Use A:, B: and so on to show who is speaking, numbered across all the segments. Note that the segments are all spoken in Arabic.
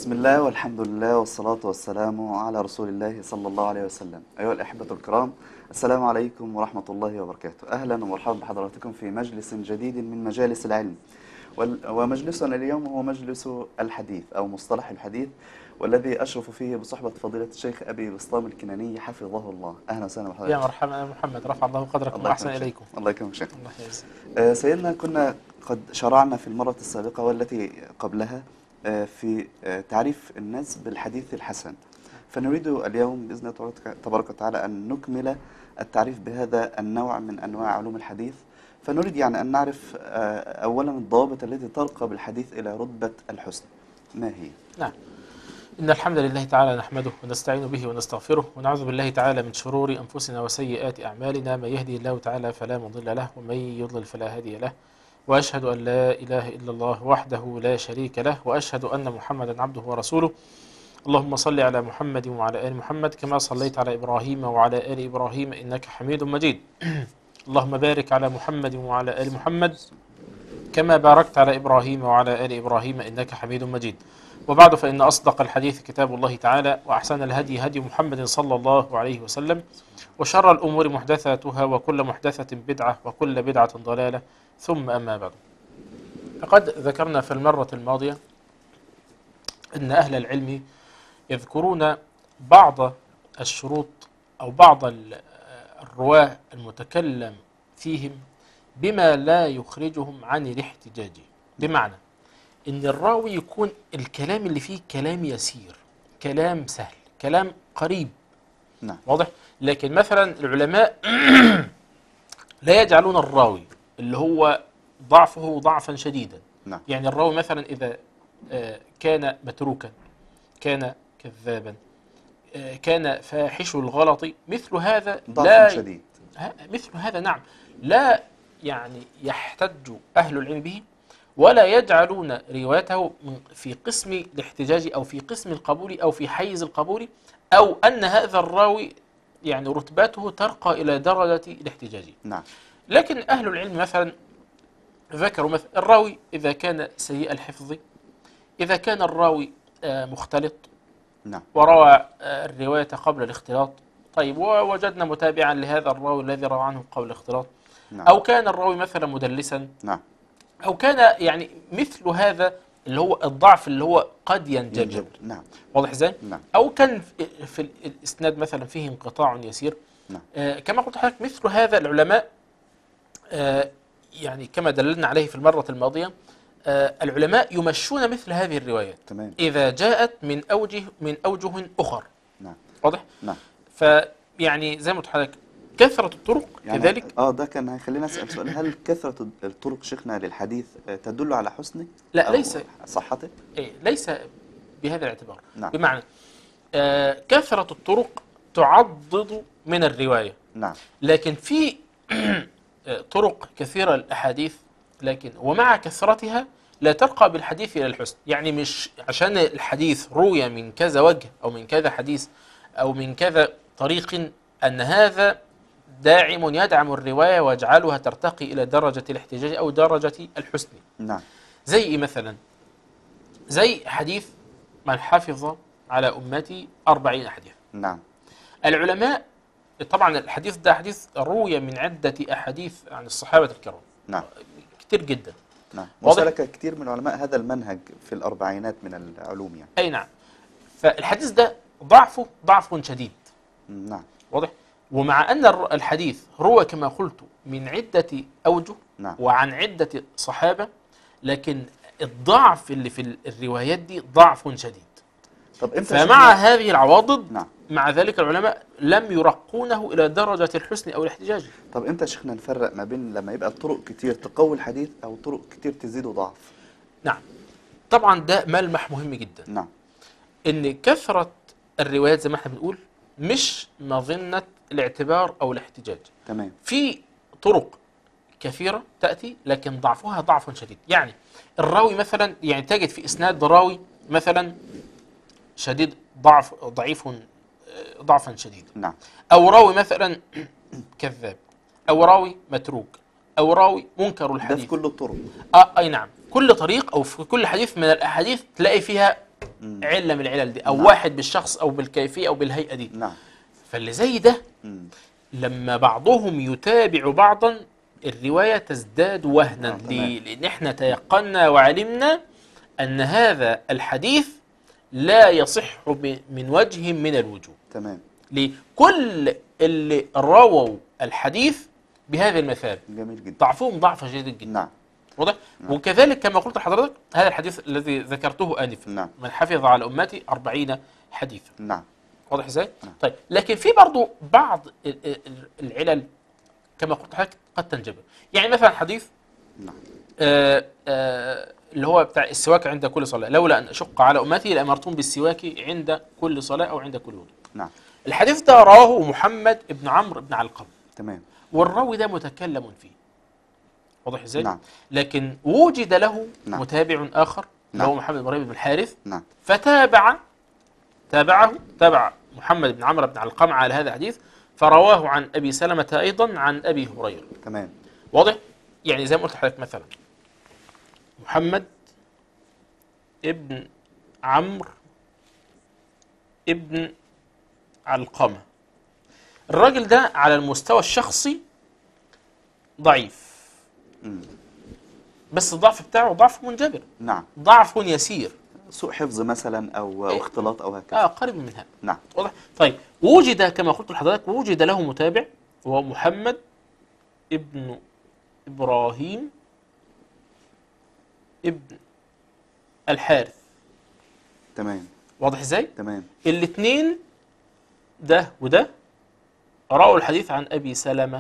A: بسم الله والحمد لله والصلاة والسلام على رسول الله صلى الله عليه وسلم. أيها الأحبة الكرام، السلام عليكم ورحمة الله وبركاته. أهلا ومرحبا بحضراتكم في مجلس جديد من مجالس العلم. ومجلسنا اليوم هو مجلس الحديث أو مصطلح الحديث، والذي أشرف فيه بصحبة فضيلة الشيخ أبي بسطام الكناني حفظه الله. أهلا وسهلا بحضرتك.
B: يا مرحبا يا محمد، رفع الله قدركم
A: الله
B: وأحسن
A: يكرمك.
B: إليكم.
A: الله يكرمك شيخ.
B: الله يجزيك.
A: سيدنا، كنا قد شرعنا في المرة السابقة والتي قبلها في تعريف الناس بالحديث الحسن، فنريد اليوم بإذن الله تبارك وتعالى أن نكمل التعريف بهذا النوع من أنواع علوم الحديث. فنريد يعني أن نعرف أولا الضوابط التي ترقى بالحديث إلى رتبة الحسن، ما هي؟
B: نعم، إن الحمد لله تعالى نحمده ونستعين به ونستغفره ونعوذ بالله تعالى من شرور أنفسنا وسيئات أعمالنا، من يهدي الله تعالى فلا مضل له ومن يضلل فلا هادي له، وأشهد أن لا إله إلا الله وحده لا شريك له، وأشهد أن محمدا عبده ورسوله. اللهم صل على محمد وعلى آل محمد كما صليت على إبراهيم وعلى آل إبراهيم إنك حميد مجيد. اللهم بارك على محمد وعلى آل محمد كما باركت على إبراهيم وعلى آل إبراهيم إنك حميد مجيد. وبعد، فإن أصدق الحديث كتاب الله تعالى، وأحسن الهدي هدي محمد صلى الله عليه وسلم، وشر الأمور محدثاتها، وكل محدثة بدعة، وكل بدعة ضلالة، ثم أما بعد. فقد ذكرنا في المرة الماضية أن أهل العلم يذكرون بعض الشروط أو بعض الرواة المتكلم فيهم بما لا يخرجهم عن الاحتجاج، بمعنى إن الراوي يكون الكلام اللي فيه كلام يسير، كلام سهل، كلام قريب.
A: نعم.
B: واضح؟ لكن مثلا العلماء لا يجعلون الراوي اللي هو ضعفه ضعفا شديدا.
A: نعم.
B: يعني الراوي مثلا إذا كان متروكا، كان كذابا، كان فاحش الغلط، مثل هذا
A: ضعف شديد.
B: مثل هذا نعم، لا يعني يحتج أهل العلم به، ولا يجعلون روايته في قسم الاحتجاج أو في قسم القبول أو في حيز القبول، أو أن هذا الراوي يعني رتبته ترقى إلى درجة الاحتجاج.
A: نعم.
B: لكن أهل العلم مثلا ذكروا مثلا الراوي إذا كان سيء الحفظ، إذا كان الراوي مختلط،
A: نعم،
B: وروى الرواية قبل الاختلاط، طيب ووجدنا متابعا لهذا الراوي الذي روى عنه قبل الاختلاط،
A: نعم،
B: أو كان الراوي مثلا مدلسا،
A: نعم،
B: أو كان يعني مثل هذا اللي هو الضعف اللي هو قد ينجبر.
A: نعم.
B: واضح ازاي؟
A: نعم.
B: أو كان في الإسناد مثلا فيه انقطاع يسير.
A: نعم.
B: كما قلت لحضرتك، مثل هذا العلماء يعني كما دللنا عليه في المرة الماضية، العلماء يمشون مثل هذه الروايات.
A: تمام.
B: إذا جاءت من أوجه أخر.
A: نعم.
B: واضح؟
A: نعم.
B: فيعني زي ما قلت لحضرتك، كثرة الطرق
A: يعني
B: كذلك.
A: ده كان هيخلينا أسأل سؤال: هل كثرة الطرق شيخنا للحديث تدل على حسنه
B: لا،
A: أو
B: ليس
A: صحته؟
B: ليس بهذا الاعتبار.
A: نعم.
B: بمعنى كثرة الطرق تعضد من الرواية.
A: نعم.
B: لكن في طرق كثيرة للأحاديث، لكن ومع كثرتها لا ترقى بالحديث إلى الحسن. يعني مش عشان الحديث روي من كذا وجه أو من كذا حديث أو من كذا طريق أن هذا داعم يدعم الرواية ويجعلها ترتقي إلى درجة الاحتجاج أو درجة الحسن.
A: نعم.
B: زي إيه مثلا؟ زي حديث من حفظ على أمتي 40 حديث.
A: نعم.
B: العلماء طبعا الحديث ده حديث روي من عدة أحاديث عن الصحابة الكرام.
A: نعم.
B: كتير جدا.
A: نعم.
B: واضح؟
A: وسلك كثير من العلماء هذا المنهج في الأربعينات من العلوم يعني.
B: أي نعم. فالحديث ده ضعفه ضعف شديد.
A: نعم.
B: واضح؟ ومع أن الحديث روى كما قلت من عدة أوجه.
A: نعم.
B: وعن عدة صحابة، لكن الضعف اللي في الروايات دي ضعف شديد.
A: طب
B: فمع هذه العواضد،
A: نعم،
B: مع ذلك العلماء لم يرقونه إلى درجة الحسن أو الاحتجاج.
A: طب امتى شيخنا نفرق ما بين لما يبقى طرق كتير تقوي الحديث أو طرق كتير تزيده ضعف؟
B: نعم، طبعا ده ملمح مهم جدا.
A: نعم.
B: إن كثرة الروايات زي ما احنا بنقول مش مظنة الاعتبار أو الاحتجاج.
A: تمام.
B: في طرق كثيرة تأتي لكن ضعفها ضعف شديد. يعني الراوي مثلا، يعني تجد في إسناد راوي مثلا شديد ضعيف ضعفا شديدا.
A: نعم.
B: أو راوي مثلا كذاب، أو راوي متروك، أو راوي منكر
A: ده
B: الحديث.
A: في كل الطرق.
B: أي نعم، كل طريق أو في كل حديث من الأحاديث تلاقي فيها
A: مم.
B: من العلل دي، او
A: نعم.
B: واحد بالشخص او بالكيفيه او بالهيئه دي.
A: نعم.
B: فاللي زي ده
A: مم.
B: لما بعضهم يتابع بعضا الروايه تزداد وهنا.
A: تمام.
B: لان احنا تيقنا وعلمنا ان هذا الحديث لا يصح من وجه من الوجوه.
A: تمام.
B: لكل اللي رووا الحديث بهذه المثابه
A: جميل جدا.
B: ضعفهم ضعف شديد جدا.
A: نعم.
B: واضح؟
A: نعم.
B: وكذلك كما قلت لحضرتك هذا الحديث الذي ذكرته آنفا،
A: نعم.
B: من حفظ على أمتي 40 حديثا.
A: نعم.
B: واضح ازاي؟
A: نعم.
B: طيب لكن في برضو بعض العلل كما قلت لحضرتك قد تنجبر. يعني مثلا حديث
A: نعم.
B: اللي هو بتاع السواك عند كل صلاة، لولا أن أشق على أمتي لأمرتهم بالسواك عند كل صلاة أو عند كل وضوء.
A: نعم.
B: الحديث ده رواه محمد بن عمرو بن علقمة،
A: تمام.
B: والراوي ده متكلم فيه. واضح ازاي؟
A: نعم.
B: لكن وجد له
A: نعم.
B: متابع آخر اللي
A: نعم.
B: هو محمد بن ربيع بن الحارث،
A: نعم.
B: تابع محمد بن عمرو بن علقمة على هذا الحديث، فرواه عن أبي سلمة أيضا عن أبي هريرة.
A: تمام.
B: واضح؟ يعني زي ما قلت لحضرتك مثلا محمد ابن عمرو ابن علقمة، الراجل ده على المستوى الشخصي ضعيف،
A: مم.
B: بس الضعف بتاعه ضعف منجبر،
A: نعم.
B: ضعف يسير،
A: سوء حفظ مثلا او
B: إيه.
A: اختلاط او هكذا.
B: قريب من هذا.
A: نعم.
B: واضح؟ طيب وجد كما قلت لحضرتك وجد له متابع وهو محمد ابن إبراهيم ابن الحارث.
A: تمام.
B: واضح ازاي؟
A: تمام.
B: الاثنين ده وده رأوا الحديث عن أبي سلمة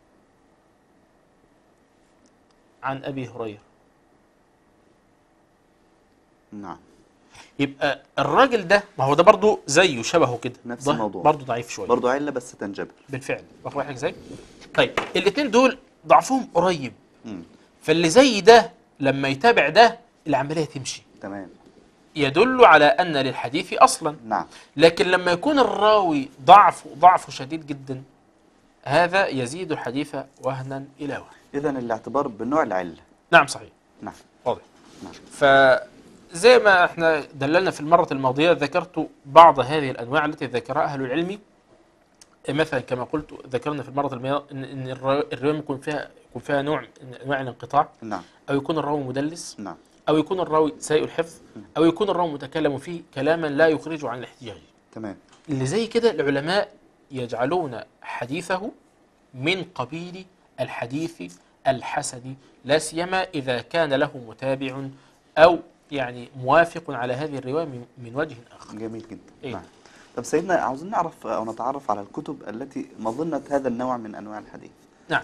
B: عن أبي هريرة.
A: نعم.
B: يبقى الراجل ده ما هو ده برضه زيه شبهه كده،
A: نفس الموضوع.
B: برضه ضعيف شويه،
A: برضه علة بس تنجبر.
B: بالفعل. واخد بالك ازاي؟ طيب الاثنين دول ضعفهم قريب،
A: مم.
B: فاللي زي ده لما يتابع ده العمليه تمشي،
A: تمام.
B: يدل على ان للحديث اصلا.
A: نعم.
B: لكن لما يكون الراوي ضعفه شديد جدا هذا يزيد الحديث وهنا الى وهن.
A: اذا الاعتبار بنوع العلة.
B: نعم صحيح.
A: نعم.
B: واضح.
A: نعم.
B: فزي ما احنا دللنا في المرة الماضية ذكرت بعض هذه الأنواع التي ذكرها أهل العلم. مثلا كما قلت ذكرنا في المرة الماضية إن الرواية يكون فيها نوع من أنواع الانقطاع،
A: نعم.
B: أو يكون الراوي مدلس،
A: نعم.
B: أو يكون الراوي سيء الحفظ، أو يكون الراوي متكلم فيه كلاما لا يخرجه عن الاحتجاج.
A: تمام.
B: اللي زي كده العلماء يجعلون حديثه من قبيل الحديث الحسن، لا سيما إذا كان له متابع أو يعني موافق على هذه الرواية من وجه آخر.
A: جميل جدا.
B: إيه؟
A: نعم. طب سيدنا عاوزين نعرف او نتعرف على الكتب التي مظنة هذا النوع من انواع الحديث.
B: نعم.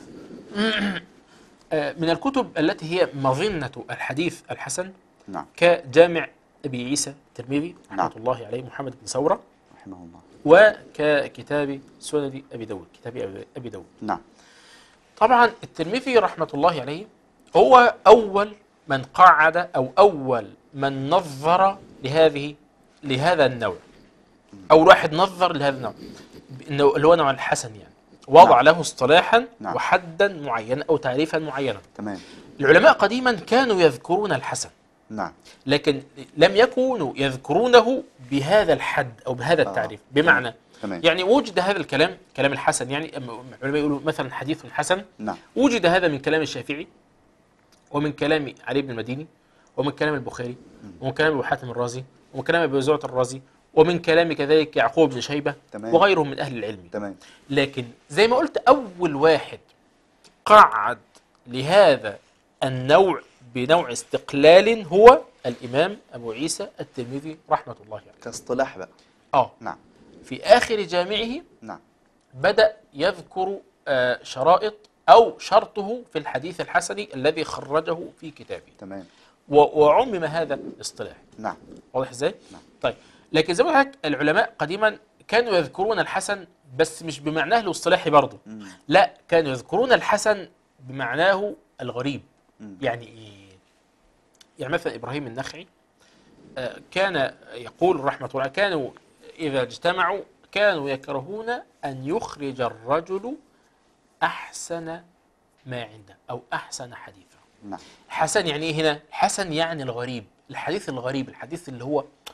B: من الكتب التي هي مظنة الحديث الحسن
A: نعم.
B: كجامع أبي عيسى الترمذي رحمة
A: نعم.
B: الله عليه محمد بن ثورة،
A: رحمه الله.
B: وككتاب سنن أبي داود، كتاب أبي داود.
A: نعم.
B: طبعا الترمذي رحمة الله عليه هو أول من قعد أو أول من نظر لهذا النوع، أول واحد نظر لهذا النوع اللي هو نوع الحسن، يعني وضع
A: نعم.
B: له اصطلاحا
A: نعم.
B: وحدا معينا أو تعريفا معينا.
A: تمام.
B: العلماء قديما كانوا يذكرون الحسن،
A: نعم.
B: لكن لم يكونوا يذكرونه بهذا الحد أو بهذا التعريف. بمعنى
A: تمام.
B: يعني وجد هذا الكلام الحسن، يعني العلماء يقولوا مثلا حديث حسن،
A: نعم.
B: وجد هذا من كلام الشافعي، ومن كلام علي بن المديني، ومن كلام البخاري، ومن كلام ابو حاتم الرازي، ومن كلام ابي زرعة الرازي، ومن كلام كذلك يعقوب بن شيبة،
A: تمام.
B: وغيرهم من اهل العلم.
A: تمام.
B: لكن زي ما قلت اول واحد قعد لهذا النوع بنوع استقلال هو الامام ابو عيسى الترمذي رحمة الله عليه.
A: كاصطلاح بقى. نعم.
B: في اخر جامعه
A: نعم.
B: بدأ يذكر شرائط أو شرطه في الحديث الحسن الذي خرجه في كتابه.
A: تمام.
B: وعمم هذا الاصطلاح.
A: نعم.
B: واضح ازاي؟
A: نعم.
B: طيب لكن زي ما قلت لك العلماء قديما كانوا يذكرون الحسن بس مش بمعناه الاصطلاحي برضه. لا، كانوا يذكرون الحسن بمعناه الغريب. يعني ايه؟ يعني مثلا إبراهيم النخعي كان يقول رحمة الله كانوا إذا اجتمعوا كانوا يكرهون أن يخرج الرجل أحسن ما عنده أو أحسن حديثه.
A: نعم.
B: حسن يعني إيه هنا؟ حسن يعني الغريب، الحديث الغريب، الحديث اللي هو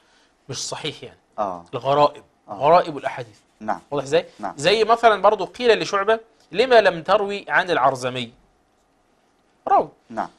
B: مش صحيح يعني.
A: اه
B: الغرائب، غرائب الأحاديث.
A: نعم
B: واضح ازاي؟
A: نعم
B: زي مثلا برضو قيل لشعبة: لما لم تروي عن العرزمي؟ روى.
A: نعم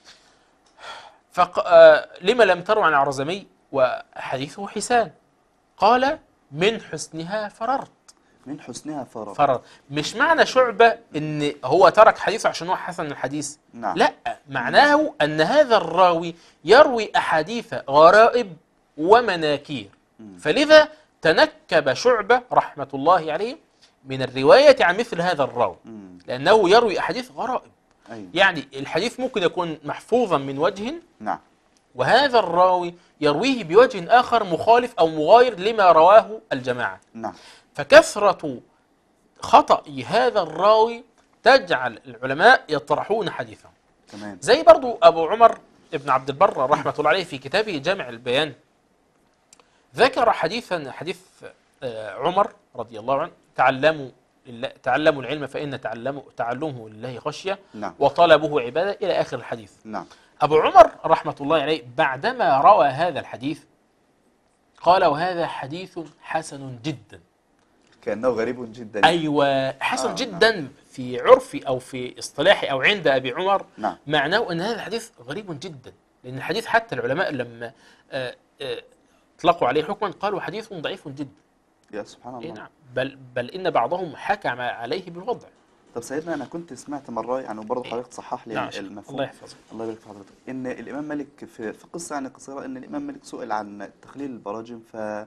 B: لما لم تروي عن العرزمي وحديثه حسان؟ قال: من حسنها فررت.
A: من حسنها فرر.
B: فرر. مش معنى شعبة ان هو ترك حديثه عشان هو حسن الحديث،
A: نعم
B: لا، معناه ان هذا الراوي يروي احاديث غرائب ومناكير، فلذا تنكب شعبة رحمة الله عليه من الرواية عن مثل هذا الراوي، لأنه يروي أحاديث غرائب.
A: أيوة.
B: يعني الحديث ممكن يكون محفوظا من وجه،
A: نعم
B: وهذا الراوي يرويه بوجه آخر مخالف أو مغاير لما رواه الجماعة.
A: نعم
B: فكثرة خطأ هذا الراوي تجعل العلماء يطرحون حديثه.
A: تمام.
B: زي برضو أبو عمر ابن عبد البر رحمة الله عليه في كتابه جامع البيان ذكر حديث عمر رضي الله عنه: تعلموا العلم فإن تعلمه لله خشية،
A: نعم
B: وطلبه عبادة، إلى آخر الحديث.
A: نعم
B: أبو عمر رحمة الله عليه بعدما روى هذا الحديث قال: وهذا حديث حسن جدا.
A: كأنه غريب جدا.
B: أيوة، حسن جدا في عرفي أو في اصطلاحي أو عند أبي عمر.
A: نعم.
B: معناه أن هذا الحديث غريب جدا، لأن الحديث حتى العلماء لما اطلقوا عليه حكما قالوا حديث ضعيف جدا.
A: يا سبحان الله.
B: نعم، بل إن بعضهم حكم عليه بالوضع.
A: طب سيدنا، أنا كنت سمعت مرة يعني، وبرضه حضرتك تصحح لي
B: نعم.
A: المفهوم.
B: الله يحفظك.
A: الله يبارك في حضرتك. إن الإمام مالك في قصة يعني قصيرة، إن الإمام مالك سئل عن تخليل البراجم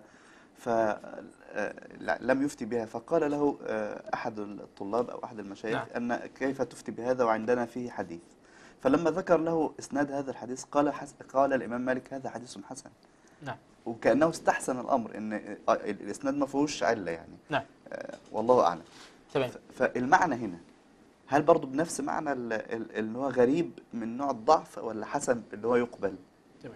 A: لم يفتي بها، فقال له أحد الطلاب أو أحد المشايخ:
B: نعم.
A: أن كيف تفتي بهذا وعندنا فيه حديث؟ فلما ذكر له إسناد هذا الحديث قال الإمام مالك: هذا حديث حسن.
B: نعم.
A: وكأنه استحسن الأمر، إن الإسناد ما فيهوش علة يعني.
B: نعم.
A: والله أعلم.
B: تمام.
A: فالمعنى هنا هل برضه بنفس معنى اللي هو غريب من نوع الضعف، ولا حسن اللي هو يقبل؟
B: تمام.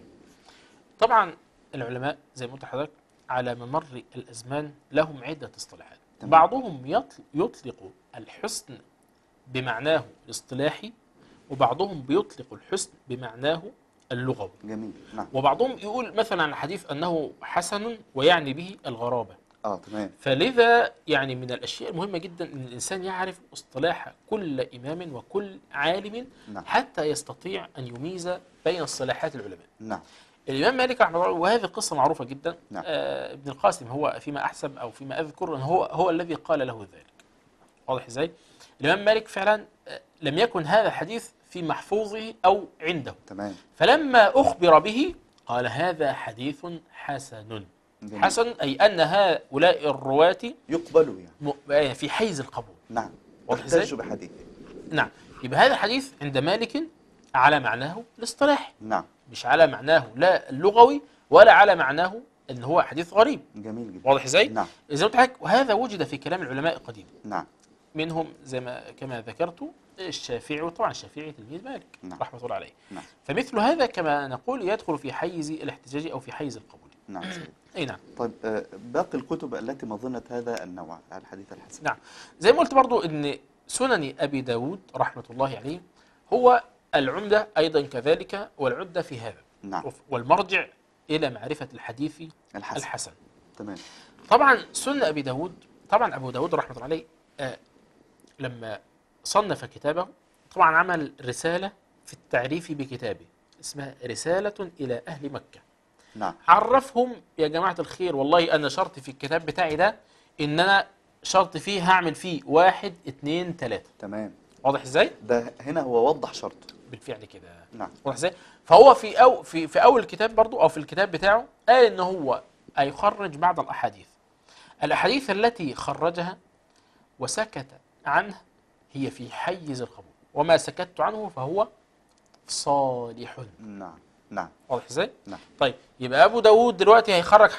B: طبعا العلماء زي ما قلت لحضرتك على ممر الأزمان لهم عدة اصطلاحات.
A: تمام.
B: بعضهم يطلق الحسن بمعناه الاصطلاحي، وبعضهم بيطلق الحسن بمعناه اللغوي.
A: جميل. نعم.
B: وبعضهم يقول مثلا عن الحديث أنه حسن ويعني به الغرابة.
A: تمام.
B: فلذا يعني من الأشياء المهمة جدا أن الإنسان يعرف اصطلاح كل إمام وكل عالم.
A: نعم.
B: حتى يستطيع أن يميز بين اصطلاحات العلماء.
A: نعم.
B: الإمام مالك رحمه الله، وهذه القصة معروفة جدا.
A: نعم.
B: ابن القاسم هو فيما أحسب أو فيما أذكر أنه هو الذي قال له ذلك. واضح إزاي؟ الإمام مالك فعلا لم يكن هذا الحديث في محفوظه أو عنده.
A: تمام.
B: فلما أخبر به قال: هذا حديث حسن.
A: جميل.
B: حسن أي أن هؤلاء الرواة
A: يقبلوا يعني.
B: في حيز القبول.
A: نعم.
B: واضح إزاي؟
A: يحتج بحديث.
B: نعم. يبقى هذا الحديث عند مالك على معناه الاصطلاحي،
A: نعم.
B: مش على معناه لا اللغوي ولا على معناه ان هو حديث غريب.
A: جميل جدا.
B: واضح ازاي؟
A: نعم.
B: زي ما قلت لك، وهذا وجد في كلام العلماء القديم.
A: نعم.
B: منهم زي ما كما ذكرت الشافعي، وطبعا الشافعي تلميذ مالك.
A: نعم.
B: رحمه الله عليه.
A: نعم.
B: فمثل هذا كما نقول يدخل في حيز الاحتجاج او في حيز القبول.
A: نعم سيد.
B: اي نعم.
A: طيب باقي الكتب التي مظنت هذا النوع الحديث الحسن.
B: نعم. زي ما قلت برضو ان سنن ابي داود رحمه الله عليه هو العمده ايضا كذلك، والعده في هذا.
A: نعم.
B: والمرجع الى معرفه الحديث الحسن.
A: تمام.
B: طبعا سنن ابي داود، طبعا ابو داود رحمه الله عليه لما صنف كتابه طبعا عمل رساله في التعريف بكتابه اسمها رساله الى اهل مكه.
A: نعم.
B: عرفهم: يا جماعه الخير، والله انا شرطي في الكتاب بتاعي ده ان انا شرط فيه هعمل فيه 1 2 3.
A: تمام.
B: واضح ازاي؟
A: ده هنا هو وضح شرط.
B: بالفعل كده.
A: نعم.
B: واضح ازاي؟ فهو في اول الكتاب برضو او في الكتاب بتاعه قال ان هو هيخرج بعض الاحاديث التي خرجها وسكت عنه هي في حيز القبول، وما سكت عنه فهو صالح.
A: نعم. نعم.
B: واضح ازاي؟
A: نعم.
B: طيب يبقى ابو داود دلوقتي هيخرج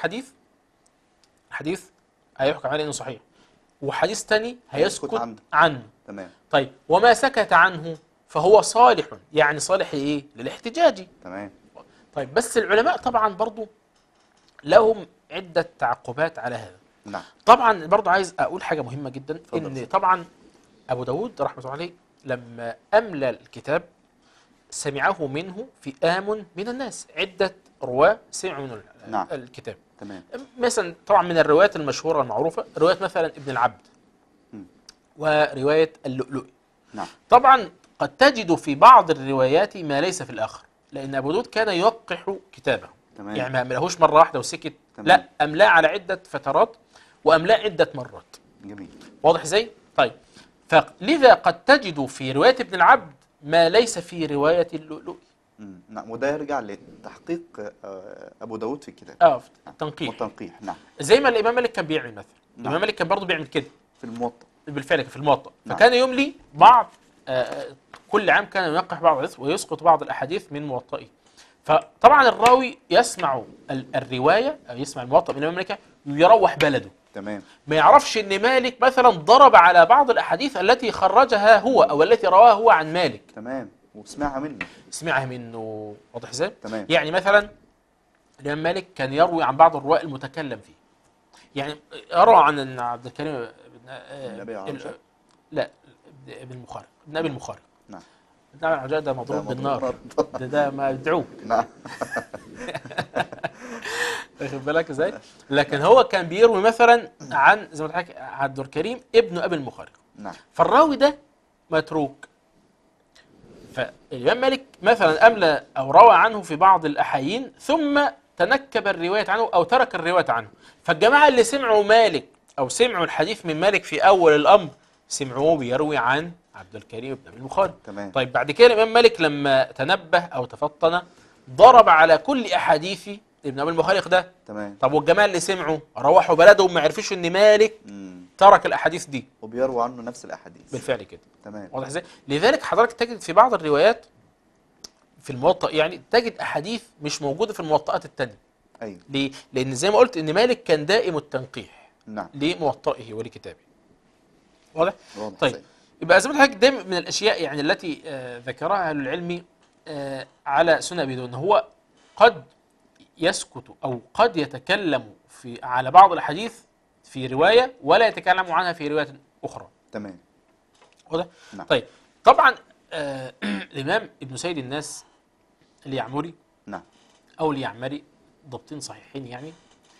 B: حديث هيحكم عليه انه صحيح، وحديث تاني هيسكت عنه.
A: تمام.
B: طيب وما سكت عنه فهو صالح، يعني صالح ايه؟ للاحتجاج.
A: تمام.
B: طيب بس العلماء طبعا برضو لهم عدة تعقبات على هذا.
A: نعم.
B: طبعا برضو عايز اقول حاجة مهمة جدا،
A: فضل.
B: ان طبعا ابو داود رحمه الله عليه لما املى الكتاب سمعه منه فئام من الناس، عدة رواة سمعوا منه
A: نعم.
B: الكتاب.
A: تمام.
B: مثلا طبعا من الروايات المشهورة المعروفة رواية مثلا ابن العبد
A: مم.
B: ورواية اللؤلؤي.
A: نعم.
B: طبعا قد تجد في بعض الروايات ما ليس في الآخر، لأن أبو داود كان يوقح كتابه،
A: تمام.
B: يعني ما أملاهوش مرة واحدة وسكت،
A: تمام.
B: لا أملاه على عدة فترات وأملاه عدة مرات.
A: جميل.
B: واضح ازاي؟ طيب، فلذا قد تجد في رواية ابن العبد ما ليس في رواية اللؤلؤي.
A: نعم، وده يرجع لتحقيق أبو داود في الكتاب.
B: في التنقيح.
A: والتنقيح. نعم.
B: زي ما الإمام مالك كان بيعمل مثلا.
A: نعم.
B: الإمام مالك كان برضه بيعمل كده
A: في الموطأ.
B: بالفعل في الموطأ.
A: نعم.
B: فكان يملي بعض كل عام كان ينقح بعض الحديث ويسقط بعض الأحاديث من موطئه. فطبعا الراوي يسمع الرواية أو يسمع الموطأ من الإمام مالك يروح بلده،
A: تمام.
B: ما يعرفش ان مالك مثلا ضرب على بعض الاحاديث التي خرجها هو او التي رواها هو عن مالك،
A: تمام. وسمعها منه.
B: سمعها منه. واضح ازاي؟
A: تمام.
B: يعني مثلا الامام مالك كان يروي عن بعض الرواة المتكلم فيه، يعني يروى عن عبد الكريم بن
A: النبي عائشة.
B: لا ابن المخارق، ابن ابي المخارق.
A: نعم.
B: ابن ابي العجاء ده مضروب بالنار، ده ما يدعوه.
A: نعم.
B: واخد بالك ازاي؟ لكن هو كان بيروي مثلا عن زي ما قلت لك عبد الكريم ابن ابي المخارق.
A: نعم.
B: فالراوي ده متروك، فالإمام مالك مثلا أملى أو روى عنه في بعض الأحايين ثم تنكب الرواية عنه أو ترك الرواية عنه. فالجماعة اللي سمعوا مالك أو سمعوا الحديث من مالك في أول الأمر سمعوه بيروي عن عبد الكريم بن أبي المخارق.
A: تمام.
B: طيب بعد كده الإمام مالك لما تنبه أو تفطن ضرب على كل أحاديث ابن أبي المخارق ده.
A: تمام.
B: طب والجماعة اللي سمعوا روحوا بلدهم ما عرفوش إن مالك ترك الأحاديث دي،
A: وبيروى عنه نفس الأحاديث
B: بالفعل كده.
A: تمام.
B: واضح ازاي؟ لذلك حضرتك تجد في بعض الروايات في الموطأ يعني تجد أحاديث مش موجودة في الموطئات التانية.
A: أيوه.
B: ليه؟ لأن زي ما قلت إن مالك كان دائم التنقيح.
A: نعم.
B: لموطئه ولكتابه. واضح؟
A: واضح.
B: طيب
A: سيد.
B: يبقى زي ما قلت لك ده من الأشياء يعني التي ذكرها أهل العلم على سنن أبي داود، هو قد يسكت أو قد يتكلم على بعض الأحاديث في رواية ولا يتكلم عنها في رواية أخرى.
A: تمام.
B: واضح؟
A: نعم.
B: طيب طبعا الإمام ابن سيد الناس اليعمري
A: نعم.
B: أو اليعمري ضبطين صحيحين يعني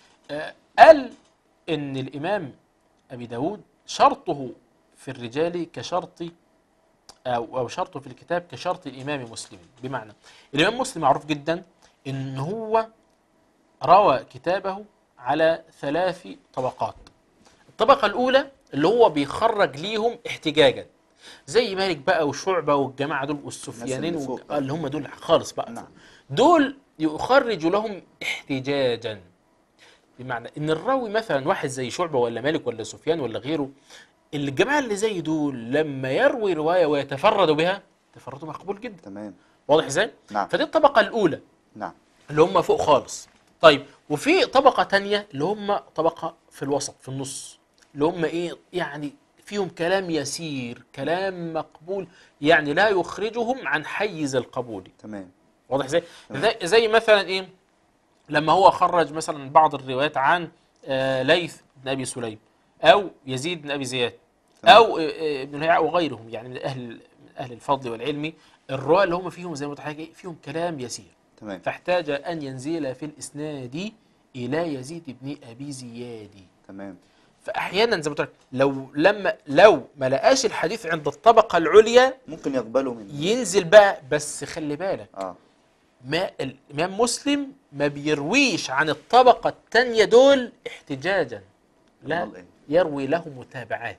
B: قال إن الإمام أبي داود شرطه في الرجال كشرط أو شرطه في الكتاب كشرط الإمام مسلم، بمعنى الإمام مسلم معروف جدا إن هو روى كتابه على 3 طبقات. الطبقة الأولى اللي هو بيخرج ليهم احتجاجا زي مالك بقى وشعبة والجماعة دول والسفيانين اللي هم دول خالص بقى.
A: نعم.
B: دول يخرج لهم احتجاجا، بمعنى ان الراوي مثلا واحد زي شعبة ولا مالك ولا سفيان ولا غيره، الجماعة اللي زي دول لما يروي رواية ويتفرد بها تفرده مقبول جدا.
A: تمام.
B: واضح ازاي؟
A: نعم.
B: فدي الطبقة الأولى.
A: نعم.
B: اللي هم فوق خالص. طيب وفي طبقة تانية اللي هم طبقة في الوسط في النص، اللي هم ايه يعني فيهم كلام يسير، كلام مقبول، يعني لا يخرجهم عن حيز القبول.
A: تمام.
B: واضح ازاي؟ زي مثلا ايه لما هو خرج مثلا بعض الروايات عن ليث بن ابي سليم او يزيد بن ابي زياد او ابن الهيعاء وغيرهم يعني من اهل الفضل والعلم، الرواة اللي هم فيهم زي ما قلت فيهم كلام يسير.
A: تمام.
B: فاحتاج ان ينزل في الاسناد الى يزيد بن ابي زياد.
A: تمام.
B: فاحيانا زي ما قلت لو ما لقاش الحديث عند الطبقه العليا
A: ممكن يقبله منه،
B: ينزل بقى. بس خلي بالك
A: ما
B: الامام مسلم ما بيرويش عن الطبقه الثانيه دول احتجاجا، لا يروي له متابعات.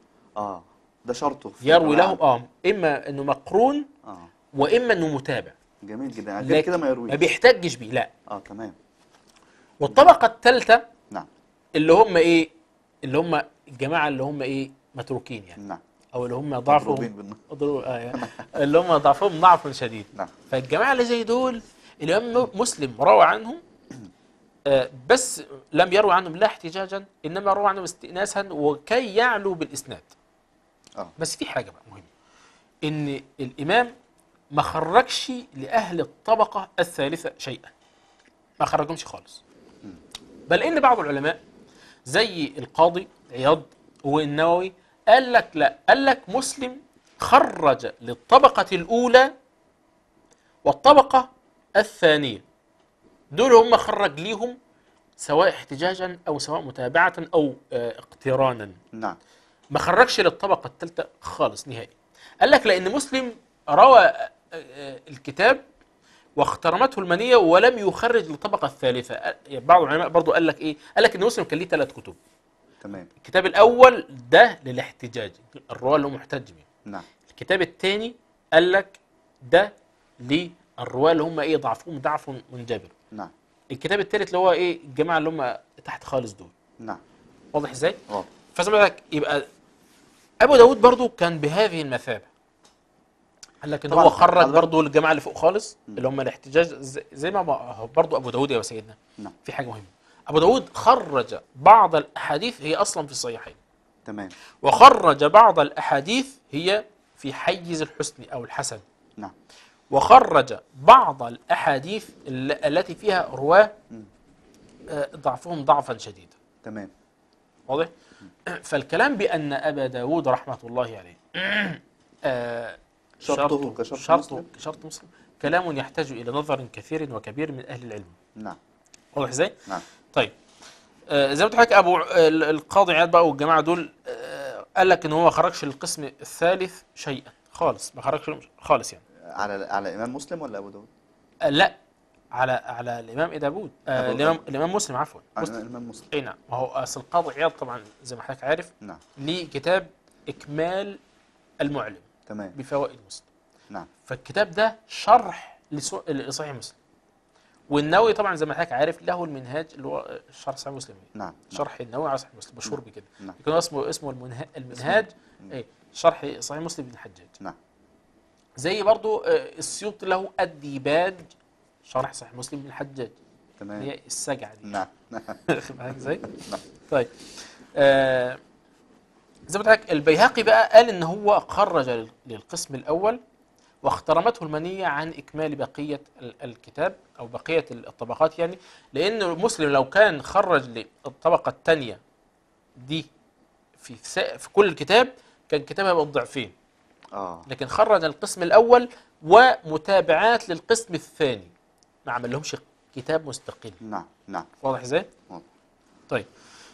A: ده شرطه
B: يروي له اما انه مقرون واما انه متابع.
A: جميل جدا. يعني كده ما يرويش،
B: ما بيحتجش بيه، لا.
A: تمام.
B: والطبقه الثالثه
A: نعم
B: اللي هم ايه، اللي هم الجماعه اللي هم ايه متروكين يعني.
A: نعم.
B: او اللي هم ضعفهم اللي هم ضعفهم ضعف شديد.
A: نعم.
B: فالجماعه اللي زي دول الامام مسلم روى عنهم بس لم يروي عنهم لا احتجاجا، انما روى عنهم استئناسا وكي يعلو بالاسناد. بس في حاجه بقى مهمه، ان الامام ما خرجش لاهل الطبقه الثالثه شيئا، ما خرجهمش خالص. بل ان بعض العلماء زي القاضي عياض والنووي قال لك لا، قال لك مسلم خرج للطبقه الاولى والطبقه الثانيه، دول هم خرج ليهم سواء احتجاجا أو سواء متابعة أو اقترانا.
A: نعم.
B: ما خرجش للطبقة الثالثة خالص نهائي. قال لك لأن مسلم روى الكتاب واخترمته المنية ولم يخرج للطبقة الثالثة. بعض العلماء برضو قال لك إيه؟ قال لك إن مسلم كان ليه 3 كتب.
A: تمام.
B: الكتاب الأول ده للاحتجاج، الرواة اللي هم محتج بيه.
A: نعم.
B: الكتاب الثاني قال لك ده للرواة اللي هم إيه؟ ضعفهم ضعف منجبر.
A: نعم.
B: الكتاب الثالث اللي هو إيه؟ الجماعة اللي هم تحت خالص دول.
A: نعم.
B: واضح إزاي؟
A: واضح.
B: فزي ما لك يبقى أبو داود برضو كان بهذه المثابة. قال لك ان هو خرج برضه الجماعه اللي فوق خالص اللي هم الاحتجاج، زي ما هو برضه ابو داود يا سيدنا.
A: نعم.
B: في حاجه مهمه، ابو داود خرج بعض الاحاديث هي اصلا في الصحيحين.
A: تمام.
B: وخرج بعض الاحاديث هي في حيز الحسن او الحسن.
A: نعم.
B: وخرج بعض الاحاديث التي فيها رواه ضعفهم ضعفا شديدا.
A: تمام.
B: واضح. فالكلام بان ابا داود رحمه الله عليه شرط مسلم كلام يحتاج إلى نظر كثير وكبير من أهل العلم.
A: نعم.
B: واضح إزاي؟
A: نعم.
B: طيب زي ما قلت لحضرتك أبو القاضي عياض بقى والجماعة دول قال لك إن هو ما خرجش للقسم الثالث شيئا خالص، ما خرجش خالص يعني.
A: على إمام مسلم ولا أبو داود؟
B: لا، على الإمام داوود، الإمام مسلم عفوا.
A: الإمام مسلم.
B: أي نعم. وهو أصل القاضي عياض طبعا زي ما حضرتك عارف.
A: نعم.
B: ليه كتاب إكمال المعلم.
A: تمام.
B: بفوائد مسلم.
A: نعم.
B: فالكتاب ده شرح لصحيح مسلم. والنووي طبعا زي ما حضرتك عارف له المنهاج اللي هو شرح صحيح مسلم.
A: نعم.
B: شرح النووي على صحيح مسلم مشهور
A: نعم.
B: بكده.
A: نعم.
B: يكون اسمه المنهاج. ايه، شرح صحيح مسلم بن الحجاج.
A: نعم.
B: زي برضو السيوطي له الديباج شرح صحيح مسلم بن الحجاج.
A: تمام.
B: هي السجعه دي.
A: نعم.
B: ازاي؟ طيب زي ما قلت لك البيهقي بقى قال ان هو خرج للقسم الاول واخترمته المنية عن إكمال بقية الكتاب أو بقية الطبقات يعني، لأن مسلم لو كان خرج للطبقة الثانية دي في كل الكتاب كان كتابها يبقى الضعفين. لكن خرج القسم الأول ومتابعات للقسم الثاني، ما عمل لهمش كتاب مستقل.
A: نعم. نعم.
B: واضح إزاي؟ طيب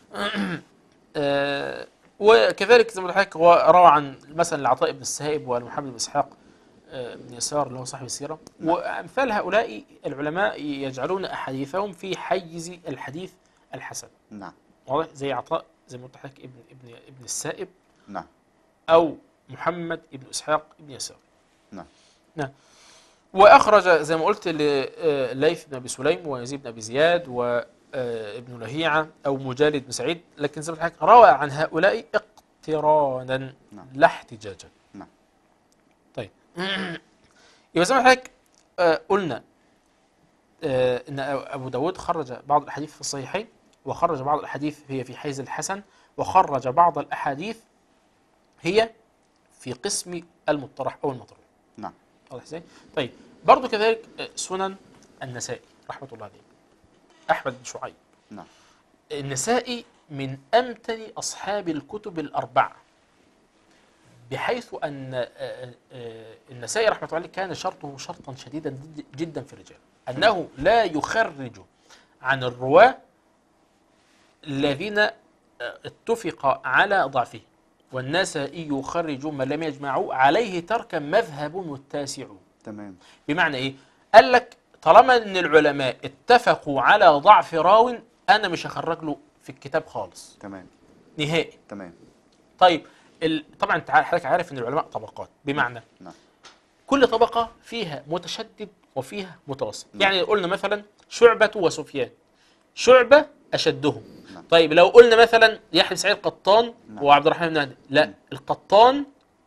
B: وكذلك زي ما حضرتك هو روى عن مثلا العطاء بن السائب والمحمد بن إسحاق بن يسار اللي هو صاحب السيرة. نعم. وأمثال هؤلاء العلماء يجعلون أحاديثهم في حيز الحديث الحسن.
A: نعم.
B: واضح. زي عطاء زي ما قلت لحضرتك ابن السائب.
A: نعم.
B: أو محمد بن إسحاق بن يسار.
A: نعم.
B: نعم. وأخرج زي ما قلت لليث بن أبي سليم ويزيد بن أبي زياد وابن لهيعة أو مجالد بن سعيد، لكن زي ما قلت لحضرتك روى عن هؤلاء اقترانا. نعم. لا احتجاجا.
A: نعم.
B: طيب يبقى زي ما حضرتك قلنا ان ابو داود خرج بعض الاحاديث في الصحيحين، وخرج بعض الاحاديث هي في حيز الحسن، وخرج بعض الاحاديث هي في قسم المطرح او المطروح.
A: نعم.
B: واضح ازاي؟ طيب برضه كذلك سنن النسائي رحمه الله عليه، احمد بن شعيب.
A: نعم.
B: النسائي من امتن اصحاب الكتب الاربعه، بحيث أن النسائي رحمه الله عليه كان شرطه شرطا شديدا جدا في الرجال، أنه لا يخرج عن الرواة الذين اتفق على ضعفه، والنسائي يخرج من لم يجمعوا عليه تركا مذهب التاسع.
A: تمام.
B: بمعنى إيه؟ قال لك طالما أن العلماء اتفقوا على ضعف راو أنا مش هخرج له في الكتاب خالص.
A: تمام.
B: نهائي.
A: تمام.
B: طيب طبعا حضرتك عارف ان العلماء طبقات، بمعنى
A: نعم.
B: كل طبقه فيها متشدد وفيها متوسط. يعني قلنا مثلا شعبة وسفيان، شعبة اشدهم.
A: نعم.
B: طيب لو قلنا مثلا يحيى سعيد القطان
A: نعم.
B: وعبد الرحمن بن مهدي، لا القطان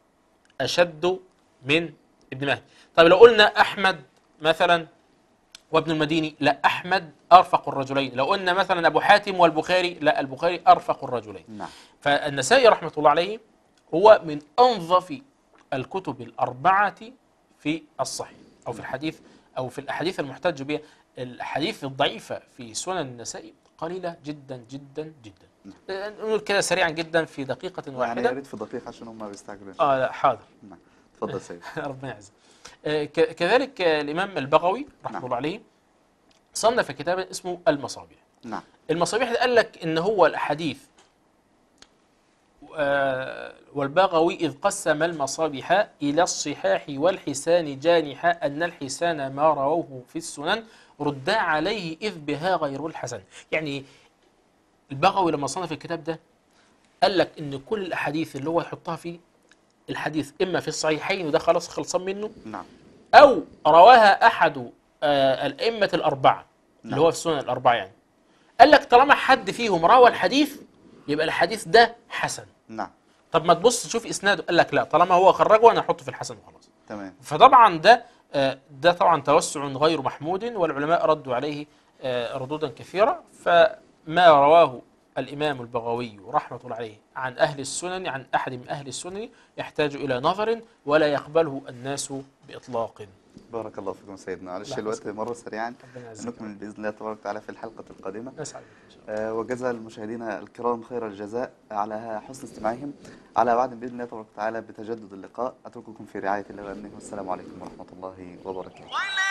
B: اشد من ابن مهدي. طيب لو قلنا احمد مثلا وابن المديني، لا احمد ارفق الرجلين. لو قلنا مثلا ابو حاتم والبخاري، لا البخاري ارفق الرجلين.
A: نعم.
B: فالنسائي رحمه الله عليه هو من أنظف الكتب الأربعة في الصحيح أو في الحديث أو في الأحاديث المحتج بها. الأحاديث الضعيفة في سنن النسائي قليلة جدا جدا جدا. نقول كده سريعا جدا في دقيقة واحدة.
A: يعني يا ريت في دقيقة عشان هم بيستعجلون.
B: لا حاضر.
A: نعم. اتفضل سيد.
B: ربنا يعزك. كذلك الإمام البغوي رحمه الله عليه صنف كتابا اسمه المصابيح.
A: نعم.
B: المصابيح قال لك إن هو الأحاديث والبغوي إذ قسم المصابيح إلى الصحاح والحسان جانحا أن الحسان ما رووه في السنن ردا عليه إذ بها غير الحسن. يعني البغوي لما صنف الكتاب ده قال لك إن كل الأحاديث اللي هو يحطها فيه الحديث إما في الصحيحين وده خلاص خلصان منه،
A: نعم.
B: أو رواها أحد الأئمة الأربعة اللي
A: نعم.
B: هو في السنن الأربعة يعني. قال لك طالما حد فيهم روى الحديث يبقى الحديث ده حسن.
A: نعم.
B: طب ما تبص تشوف اسناده، قال لك لا طالما هو خرجه انا احطه في الحسن وخلاص.
A: تمام.
B: فطبعا ده طبعا توسع غير محمود، والعلماء ردوا عليه ردودا كثيرة. فما رواه الإمام البغوي رحمة الله عليه عن أهل السنن، عن أحد من أهل السنن، يحتاج إلى نظر ولا يقبله الناس بإطلاق.
A: بارك الله فيكم سيدنا. معلش
B: الله
A: الوقت
B: يحفظك.
A: مر سريعا،
B: ربنا يعزك يا
A: نكمل
B: رب.
A: بإذن الله تبارك وتعالى في الحلقة القادمة.
B: نسعد بك إن شاء الله.
A: وجزا المشاهدين الكرام خير الجزاء على حسن استماعهم. على وعد بإذن الله تبارك وتعالى بتجدد اللقاء. أترككم في رعاية الله وأمنه، والسلام عليكم ورحمة الله وبركاته.